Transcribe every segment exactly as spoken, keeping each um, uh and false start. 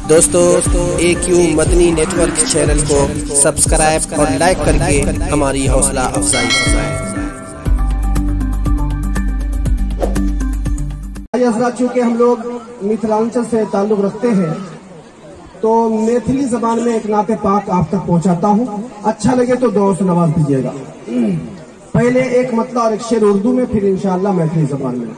دوستو A Q Madani network channel کو subscribe اور لائک کر کے ہماری حوصلہ افزائی فرمائیں۔ حضرات، چونکہ ہم لوگ متھلانچل سے تعلق رکھتے ہیں تو میتھلی زبان میں ایک نعت پاک آپ تک پہنچاتا ہوں، اچھا لگے تو دعاؤں سے نواز دیجیے گا۔ پہلے ایک مطلع اور ایک شعر اردو میں، پھر انشاءاللہ میتھلی زبان میں۔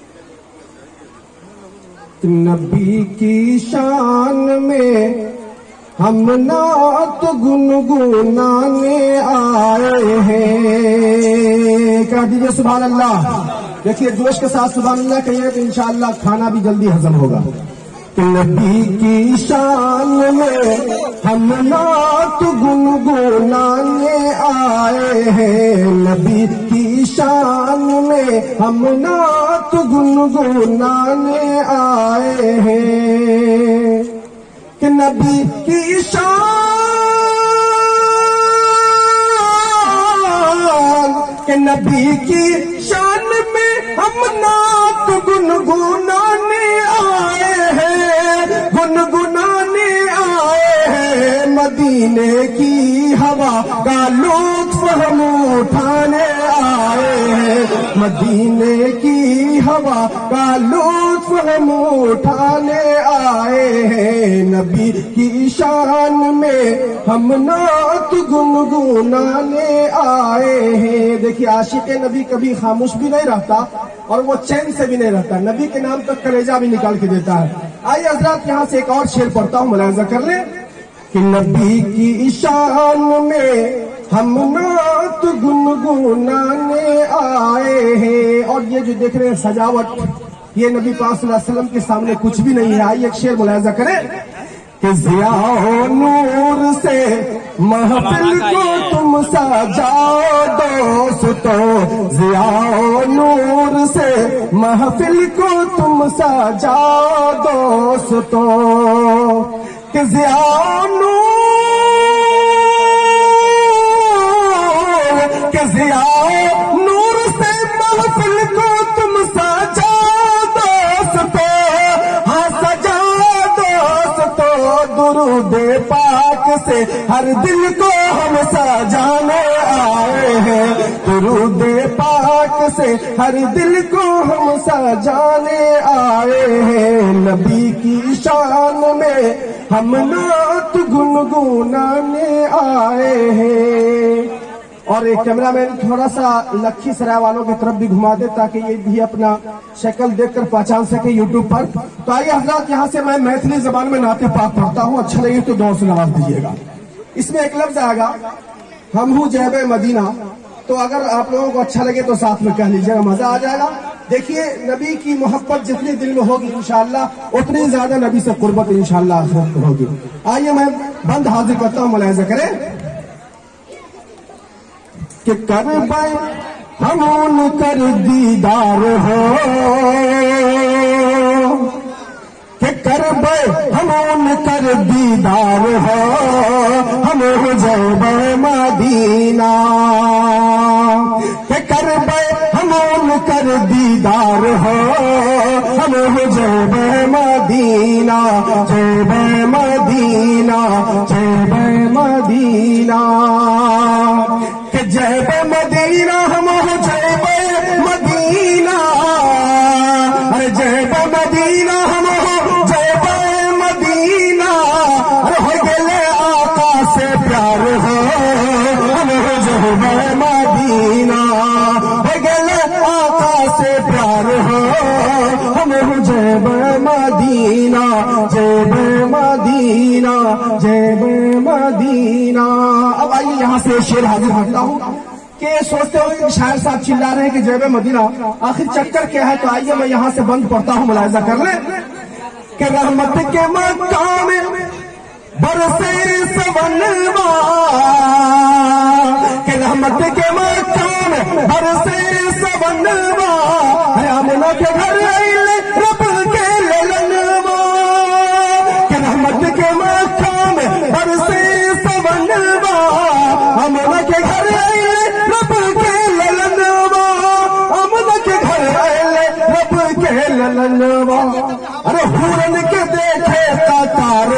نبی کی شان میں ہم نعت گنگنانے آئے ہیں، کہہ دیجئے سبحان اللہ۔ دیکھیے جوش کے ساتھ سبحان اللہ کہیے تو انشاءاللہ کھانا بھی جلدی ہضم ہوگا۔ نبی کی شان میں ہم نعت گنگنانے آئے ہیں، نبی کی شان میں ہم نعت گنگنانے آئے ہیں کہ نبی کی شان کہ نبی کی شان میں ہم نعت گنگنانے آئے ہیں، گنگنانے آئے ہیں، مدینے کی ہوا کا لطف ہم اٹھانے آئے ہیں، مدینے کی ہوا کا لطف ہم اٹھانے آئے ہیں، نبی کی شان میں ہم نعت گنگنانے آئے ہیں۔ دیکھیے عاشق نبی کبھی خاموش بھی نہیں رہتا اور وہ چین سے بھی نہیں رہتا، نبی کے نام تک کلیجہ بھی نکال کے دیتا ہے۔ آئیے حضرات یہاں سے ایک اور شعر پڑھتا ہوں، ملاحظہ کر لیں کہ نبی کی شان میں ہم نعت گنگنانے آئے ہیں۔ اور یہ جو دیکھ رہے ہیں سجاوٹ، یہ نبی پاک صلی اللہ علیہ وسلم کے سامنے کچھ بھی نہیں ہے۔ آئیے ایک شعر ملاحظہ کریں کہ ضیاء و نور سے محفل کو تم سجاؤ دوستو، ضیاء و نور سے محفل کو تم سجاؤ دوستو، کہ ضیاء و نور کہ ضیاء و نور سے محفل کو تم سجاؤ دوستو، ہاں سجاؤ دوستو، درود پاک سے ہر دل کو ہم سجانے آئے ہیں، درود پاک سے ہر دل کو ہم سجانے آئے ہیں، نبی کی شان میں ہم نعت گنگنانے آئے ہیں۔ اور ایک کیمرہ مین تھوڑا سا لکھی سرائے والوں کی طرف بھی گھما دے تاکہ یہ بھی اپنا شکل دیکھ کر پہچان سکے یوٹیوب پر۔ تو آئیے حضرات یہاں سے میں میتھلی زبان میں نعت پاک پڑھتا ہوں، اچھا لگے تو دعاؤں سے نواز دیجیے گا۔ اس میں ایک لفظ آئے گا ہم ہوں جیب مدینہ، تو اگر آپ لوگوں کو اچھا لگے تو ساتھ میں کہہ لیجیے گا، مزہ آ جائے گا۔ دیکھیے نبی کی محبت جتنی دل میں ہوگی انشاءاللہ اتنی زیادہ نبی سے قربت انشاءاللہ آخرت میں ہوگی۔ آئیے میں بند حاضر کرتا ہوں، ملاحظہ کریں کہ کربے ہم کر دیدار ہو، کہ کربے ہم کر دیدار ہو، ہم ہو جیب مدینہ، کہ کربے ہم کر دیدار ہو، ہم ہو جیب مدینہ، جیب مدینہ، جیب مدینہ، کہ جیب مدینہ ہم ہو جیب مدینہ، ارے جیب مدینہ ہم ہو جیب مدینہ، ارے ہو گلے آقا سے پیار ہو، ہم ہو جیب مدینہ، ہو گلے آقا سے پیار ہو، ہم ہو جیب مدینہ، جیب مدینہ، جیب مدینہ۔ اب آئیے یہاں سے شعر حاضر کرتا ہوں کہ سوچتے ہوئے کہ شاعر صاحب چلا رہے ہیں کہ جیب مدینہ آخر چکر کیا ہے، تو آئیے میں یہاں سے بند پڑھتا ہوں، ملاحظہ کر لیں کہ رحمت کے مقام میں برسے سونوا، کہ رحمت کے مقام میں برسے سونوا، آمنہ کے گھر رب کے للنوا، کہ رحمت کے مقام میں برسے سونوا، آمنہ کے گھر رب کے للنوا، آمنہ کے گھر رب کے للنوا، ارے حورن کے دیکھے قطار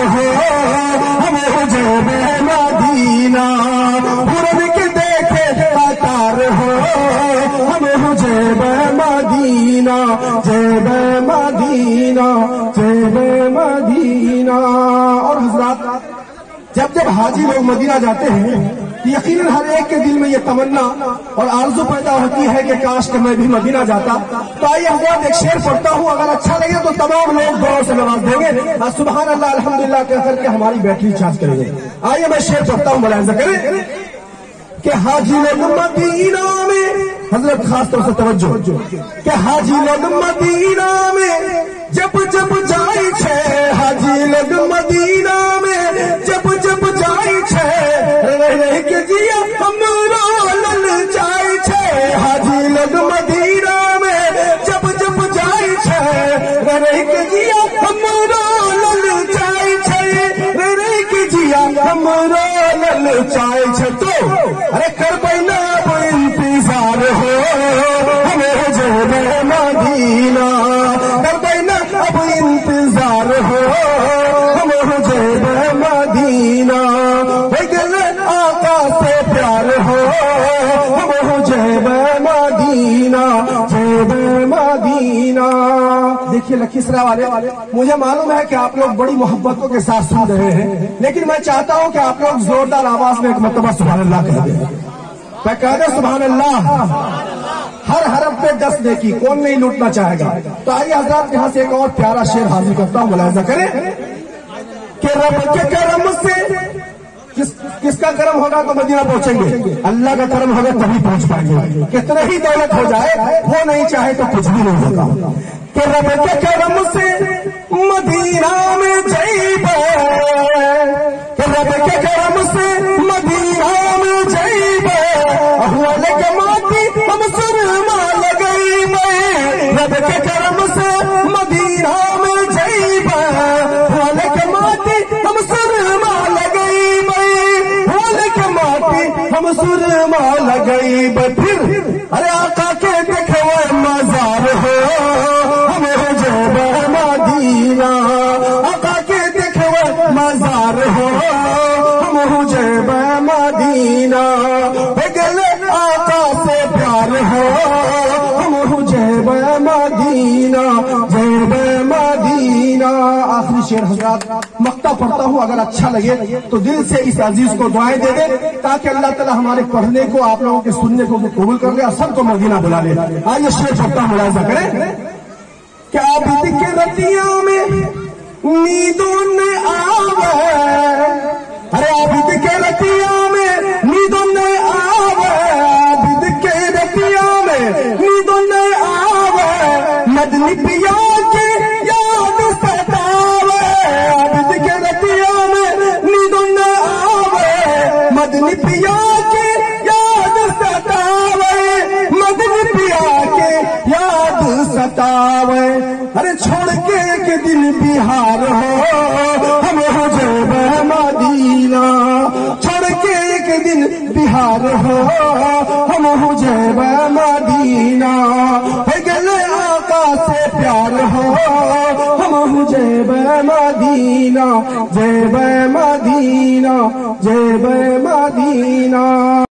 मदीना। और हजरात, जब जब हाजी लोग मदीना जाते हैं यकीनन हर एक के दिल में ये तमन्ना और आरज़ू पैदा होती है कि काश कि मैं भी मदीना जाता। तो आइए हजरात एक शेर पढ़ता हूँ, अगर अच्छा लगे तो तमाम लोग गौर से नवाज देंगे, सुभान अल्लाह अल्हम्दुलिल्लाह कह करके हमारी बैटरी चार्ज करेंगे। आइए मैं शेर पढ़ता हूँ, मुलाहिजा करें कि हाजी लोग मदीना में, हजरत खास तौर से तवज्जो, कि हाजी लोग मदीना में जब जब जाए छे, हाजी लोग मदीना में जब जब जाए छे, रह रह के जिया हमरो लल जाए छे। हाजी लोग मदीना में जब जब जाए छे, रह रह के जिया हमरो लल जाए छे, रह रह के जिया हमरो लल जाए छे। तो अरे कर बैना अब इंतजार हो हमें जब मदीना, कर बैना अब इंतजार हो हमें जब मदीना, हो गल आका से प्यार हो हमें जब मदीना, जब मदीना। देखिए लखीसराय वाले, मुझे मालूम है कि आप लोग बड़ी मोहब्बतों के साथ सुन रहे हैं, लेकिन मैं चाहता हूं कि आप लोग जोरदार आवाज में एक मरतबा सुभान अल्लाह कह दें। मैं कह दे सुभान अल्लाह, हर हरफ पे दस नेकी, कौन नहीं लूटना चाहेगा। तो आइए हजरात यहाँ से एक और प्यारा शेर हाजिर करता हूँ, मुलाहिजा करें कि रब के करम से, किस किसका करम होगा तो मदीना पहुंचेंगे, अल्लाह का करम होगा तभी पहुंच पाएंगे। कितने ही दौलत हो जाए वो नहीं चाहे तो कुछ भी नहीं होगा। कि रब के करम से मदीना में जाइबे, कि रब के करम से मदीना में जाइबे, अहवाले के माटी हम सुरमा लगई में, रब के करम से मदीना में जाइबे, अहवाले के माटी हम सुरमा लगई में, अहवाले के माटी हम सुरमा लगई में। फिर अरे आका के देखवे मजार हो हमें जब मदीना, आका के देखवे मजार हो हम जब मदीना, गले आका से प्यार हो हम जब मदीना, जब मदीना। आखिरी शेर हजरात मक्ता पढ़ता हूँ, अगर अच्छा लगे तो दिल से इस अजीज को दुआएं दे दे ताकि अल्लाह ताला हमारे पढ़ने को, आप लोगों के सुनने को कबूल कर ले और सबको मदीना बुला ले। आइए शेर पढ़ता हूँ, मुलाहिजा करें कि आबिद के रतिया में नींदों ने आवे, अरे आबिद के रतिया में नींदों ने आवे, आबिद के रतिया में नींदों ने आवे, मदनी पिया की याद सतावे, आबिद के रतिया में नींदों ने आवे, मदनी पिया की याद सतावे, मदनी पिया के याद सतावे। अरे छोड़ के एक दिन बिहार हो हमें हो जब मदीना, छोड़ के एक दिन बिहार हो हम हो जब मदीना, हो गले आका से प्यार हो हम हो जब मदीना, जब मदीना, जब मदीना।